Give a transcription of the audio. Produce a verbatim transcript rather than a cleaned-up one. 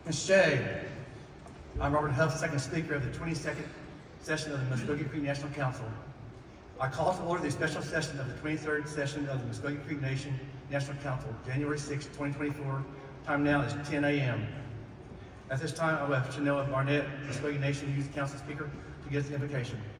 Miz Shea, I'm Robert Hufft, second speaker of the twenty-second session of the Muskogee Creek National Council. I call to order the special session of the twenty-third session of the Muskogee Creek Nation National Council, January sixth, twenty twenty-four. Time now is ten A M At this time, I will have Chanel Barnett, Muskogee Nation Youth Council Speaker, to give the invocation.